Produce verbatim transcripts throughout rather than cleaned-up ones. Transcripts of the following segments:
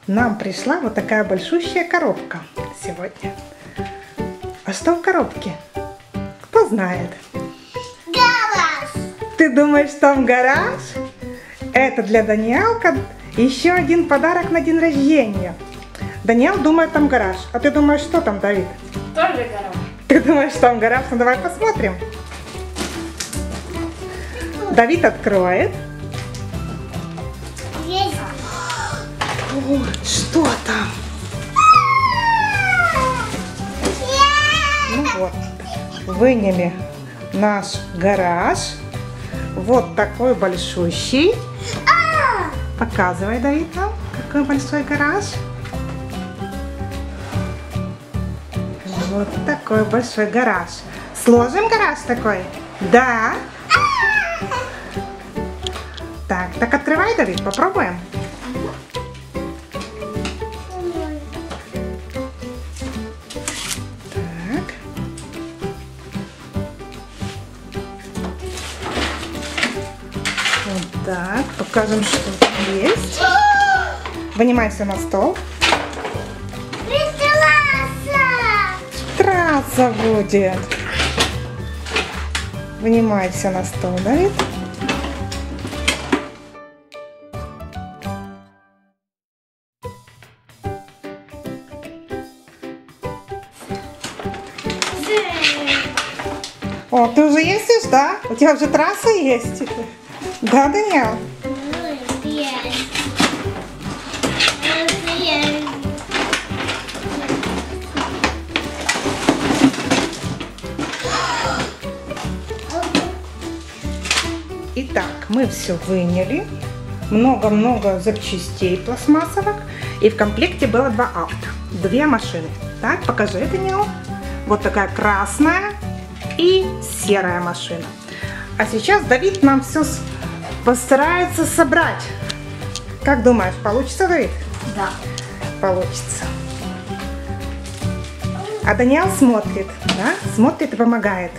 нам пришла вот такая большущая коробка сегодня. А что в коробке? Кто знает? Гараж! Ты думаешь, там гараж? Это для Даниэлка еще один подарок на день рождения. Даниэл думает, там гараж. А ты думаешь, что там, Давид? Тоже гараж. Ты думаешь, там гараж? Ну давай посмотрим. Давид откроет. Есть. О, что там? Ну вот, выняли наш гараж. Вот такой большущий. Показывай, Давид, нам, какой большой гараж. Вот такой большой гараж. Сложим гараж такой? Да. Так, так открывай, Давид, попробуем. Так. Вот так, покажем, что там есть. Вынимай все на стол. Трасса будет. Вынимай все на стол, Давид. О, ты уже ездишь, да? У тебя уже трасса есть? Да, Даниэл? Итак, мы все выняли. Много-много запчастей пластмассовых. И в комплекте было два авто. Две машины. Так, покажи, Даниэл. Вот такая красная и серая машина. А сейчас Давид нам все постарается собрать. Как думаешь, получится, Давид? Да. Получится. А Даниэл смотрит, да? Смотрит и помогает.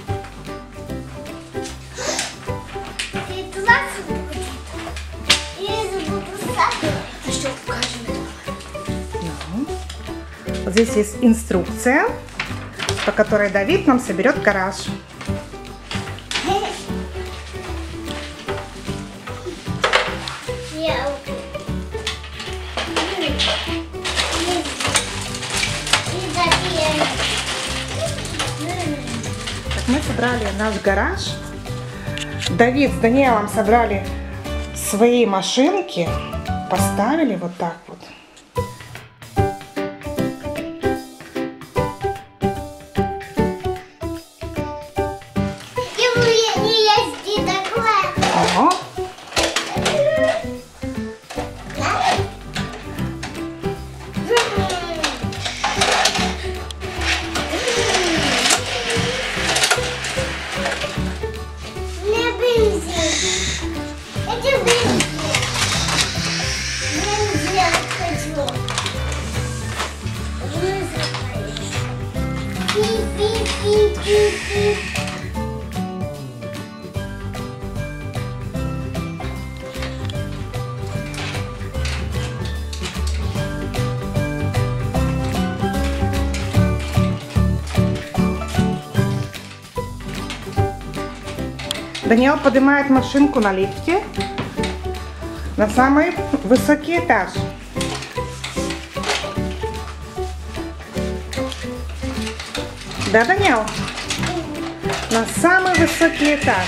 Ну, вот здесь есть инструкция, по которой Давид нам соберет гараж. Так, мы собрали наш гараж. Давид с Даниэлом собрали свои машинки, поставили вот так вот. Ого. Даниэл поднимает машинку на лифте на самый высокий этаж. Да, Даниэл? На самый высокий этаж.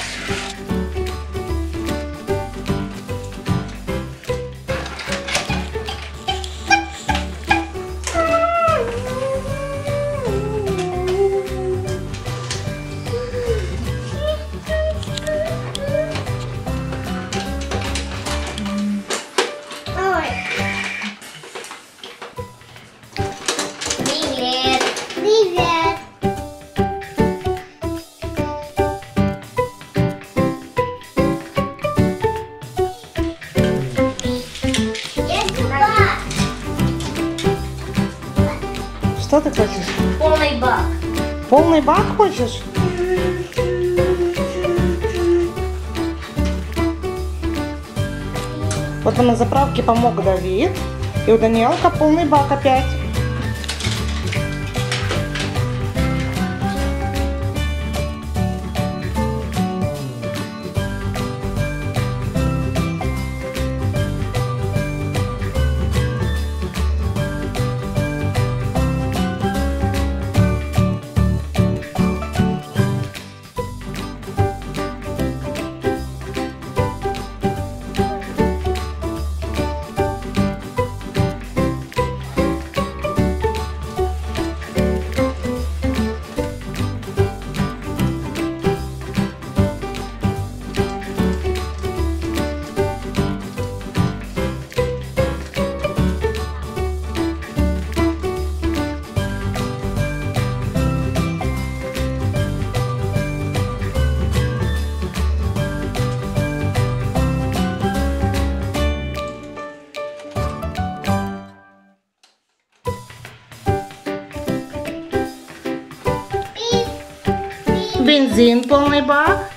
Что ты хочешь? Полный бак. Полный бак хочешь? Вот нам на заправке помог Давид. И у Даниэлка полный бак опять. Бензин, полный бак.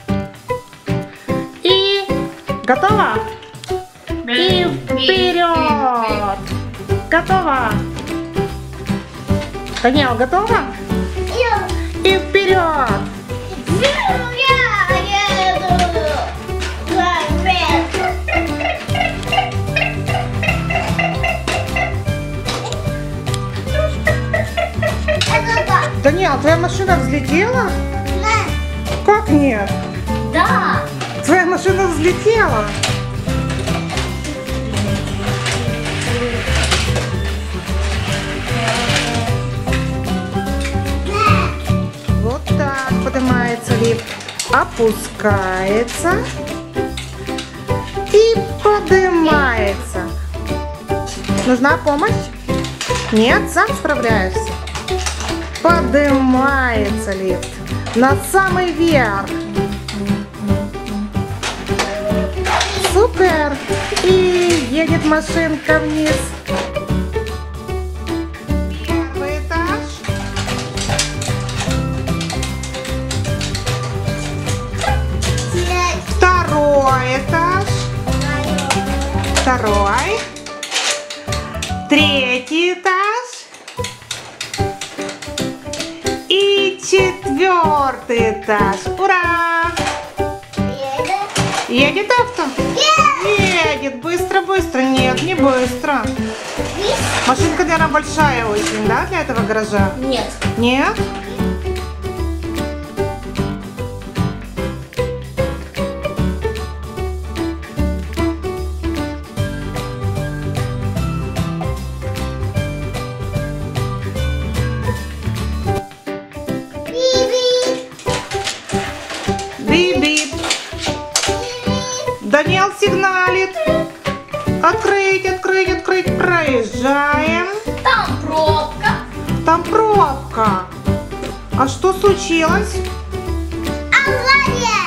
И готово. И вперед. Готово. Даниэл, готова? И вперед. Даниэл, твоя машина взлетела? Как нет? Да. Твоя машина взлетела. Вот так поднимается лифт, опускается и поднимается. Нужна помощь? Нет, сам справляешься. Поднимается лифт на самый верх. Супер! И едет машинка вниз. Первый этаж. Второй этаж. Второй. Третий этаж. И четвертый этаж. Ура! Едет. Едет авто? Едет. Быстро, быстро. Нет, не быстро. Машинка, наверное, большая очень, да, для этого гаража? Нет. Нет? Бип-бип. Даниэл сигналит. Открыть, открыть, открыть. Проезжаем. Там пробка. Там пробка. А что случилось? Авария.